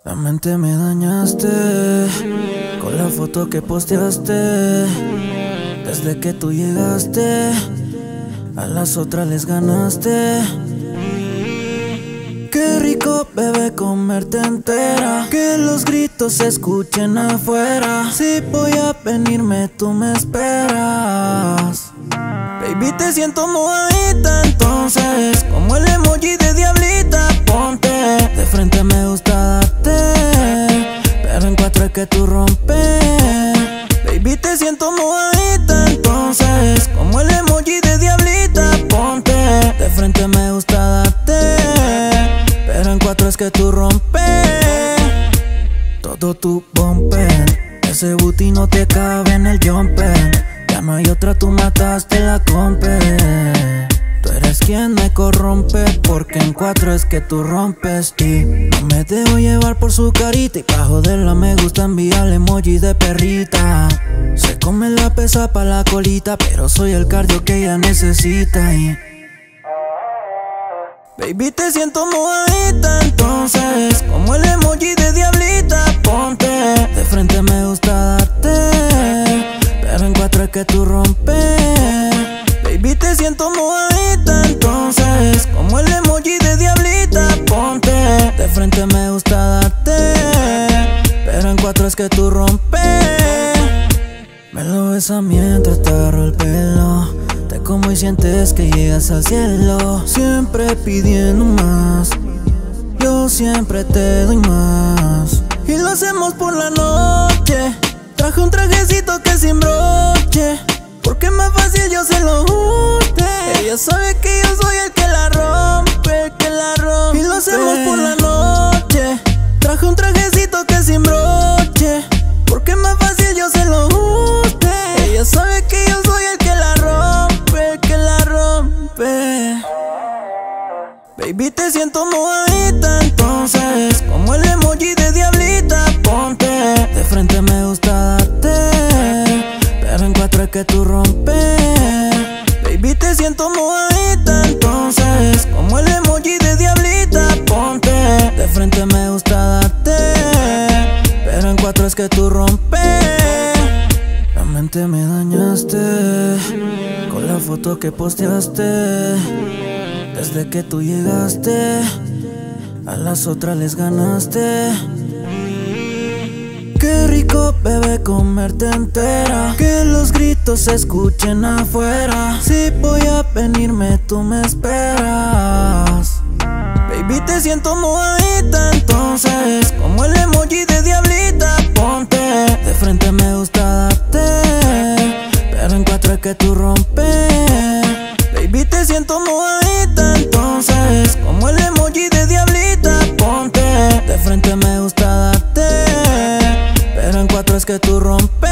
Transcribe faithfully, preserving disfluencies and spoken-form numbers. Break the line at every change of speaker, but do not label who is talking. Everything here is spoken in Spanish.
La mente me dañaste con la foto que posteaste. Desde que tú llegaste, a las otras les ganaste. Qué rico, bebé, comerte entera. Que los gritos se escuchen afuera. Si voy a venirme, tú me esperas. Baby, te siento mojadita, entonces como el emoji de diablita, ponte de frente, me gusta darte, pero en cuatro es que tú rompes. Baby, te siento mojadita, entonces como el emoji de diablita, ponte de frente, me gusta darte, pero en cuatro es que tú rompes. Todo tu bumper, ese booty no te cabe en el jumper. Ya no hay otra, tú mataste la compe. Tú eres quien me corrompe, porque en cuatro es que tú rompes. Y no me dejo llevar por su carita, y pa' joderla me gusta enviarle emoji de perrita. Se come la pesa pa' la colita, pero soy el cardio que ella necesita. Y baby, te siento mojadita, entonces como el emoji de diablita, ponte de frente, me gusta darte, pero en cuatro es que tú rompes. Baby, te siento mojadita, entonces como el emoji de diablita, ponte de frente, me gusta darte, pero en cuatro es que tú rompes. Me lo besas mientras te agarro el pelo, te como y sientes que llegas al cielo. Siempre pidiendo más, yo siempre te doy más. Y lo hacemos por la noche. Traje un trajecito que sin broche, porque es más fácil, yo se lo ajuste. Ella sabe que yo soy el que la rompe, el que la rompe. Y lo hacemos por la noche. Traje un trajecito que sin broche, porque es más fácil, yo se lo ajuste. Ella sabe que yo soy el que la rompe, el que la rompe. Baby, te siento mojadita, entonces como el emoji de diablita, ponte de frente, me gusta darte, pero en cuatro es que tú rompes. Baby, te siento mojadita, entonces como el emoji de diablita, ponte de frente, me gusta darte, pero en cuatro es que tú rompes. La mente me dañaste con la foto que posteaste. Desde que tú llegaste, a las otras les ganaste. Qué rico, bebé, comerte entera. Que los gritos se escuchen afuera. Si voy a venirme, tú me esperas. Baby, te siento mojadita, entonces como el emoji de diablita, ponte de frente, me gusta darte, pero en cuatro es que tú rompes. Baby, te siento mojadita, entonces como el emoji de diablita, ponte de frente, me gusta darte, pero en cuatro es que tú rompes.